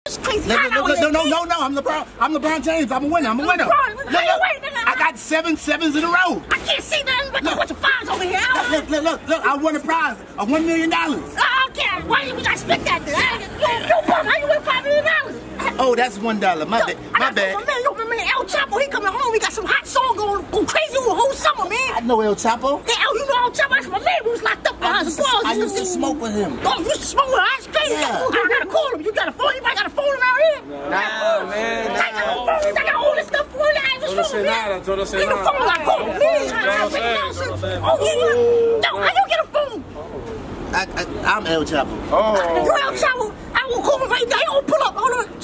It's crazy. No, I'm LeBron James. I'm a winner. I'm a winner. I got 7 sevens in a row. I can't see nothing but a bunch of fives over here. Look, I won a prize of $1 million. Okay, why you gotta split that then? Yo, bum, how you win $5 million? Oh, that's $1. My bad. My man, El Chapo, he coming home. He got some hot song going crazy over the whole summer, man. I know El Chapo. Yeah, you know El Chapo. That's my man. We was locked up behind the bars. I used to smoke with him. Oh, you used to smoke with him? That's crazy. Yeah. I gotta call him. You got a phone? You might got a phone around here? Nah, man. I got a phone. I got all this stuff for you. Todo sé nada. Get a phone. I call him. Oh, yeah. Yo, how you get a phone? I'm El Chapo. You El Chapo? I will call him right now. He gonna pull up. Hold on.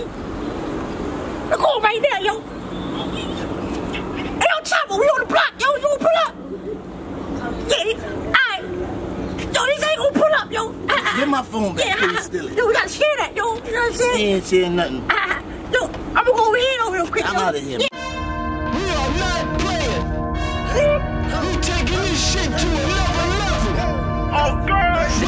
I call him right now, yo. Hey, El Chapo, we on the block. Yo, you gonna pull up? Yeah, alright. Yo, these ain't gonna pull up, yo. Get my phone back, please, steal it. Yo, we gotta share that, yo. You know what I'm saying? He ain't sharing nothing. Yo, I'm gonna go over here real quick. I'm out of here. We are not playing. We taking this shit to another level. Oh, God.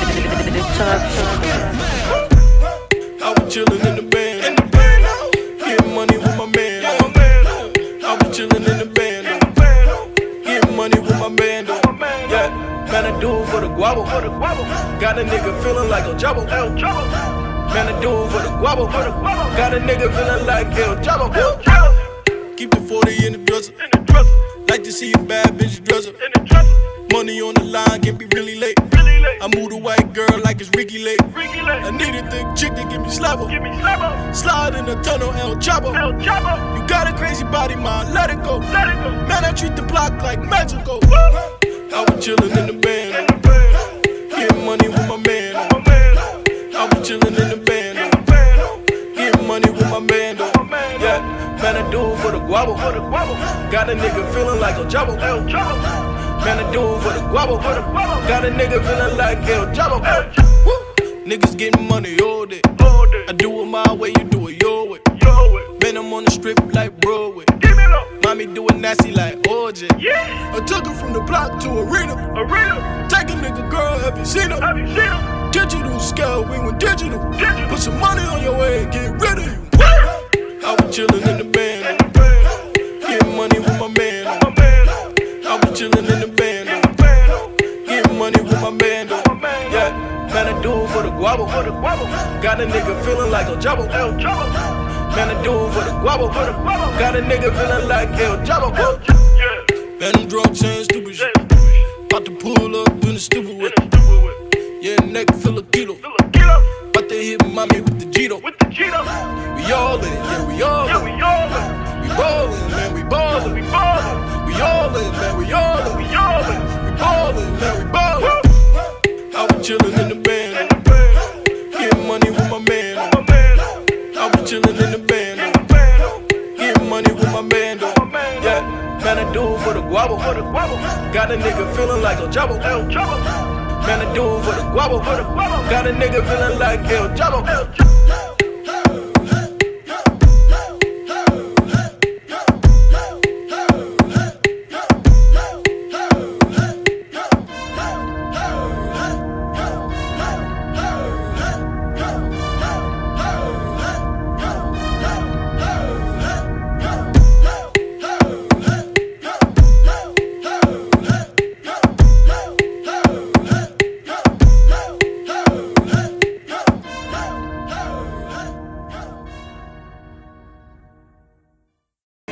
I was chillin' in the band. Getting money with my man. I was chillin' in the band. Getting money with my man. Yeah, man, I do it for the guabo. Got a nigga feeling like El Chapo. Man, I do it for the guabo. Got a nigga feeling like El Chapo. Keep the 40 in the dresser. Like to see a bad bitch dresser. Money on the line can be really late. I move the white girl like it's Ricky Lake. I need a thick chick to give me slapper. Slide in the tunnel, El Chapo. You got a crazy body, man, let it go. Man, I treat the block like magical. I was chillin' in the band. Getting money with my man. I was chillin' in the band. Getting money with my man. Yeah, man, I do it for the guabo. Got a nigga feeling like El Chapo. Man, I do it for the guabo. Got a nigga feeling like El Chapo. Niggas getting money all day. I do it my way, you do it your way. Man, I'm on the strip like Broadway. Mommy do it nasty like OJ. I took her from the block to arena. Take a nigga, girl, have you seen her? Digital scale, we went digital. Put some money on your way and get rid of you. I was chillin' in the band. Getting money with my man. I was chillin' in the band. Getting money with my man. Yeah, man, I do it for the guabo. Got a nigga feeling like El Chapo. Man, I do it for the guabo. Got a nigga feeling like El Chapo. Man, them drugs saying stupid shit. About to pull up in the stupid whip. Yeah, neck full of kilo. About to hit mommy with the Gito. We all in it, yeah, we all in it. We ballin', man, we ballin'. We all in it, man, we all in it. We ballin', man, we ballin'. I was chillin' in the band. Getting money with my man. I was chillin' in the band. Getting money with my man. Yeah, man, I do it for the guabo. Got a nigga feeling like El Chapo. Man, I do it for the guabo. Got a nigga feeling like El Chapo.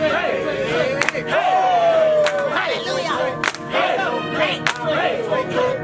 Hallelujah.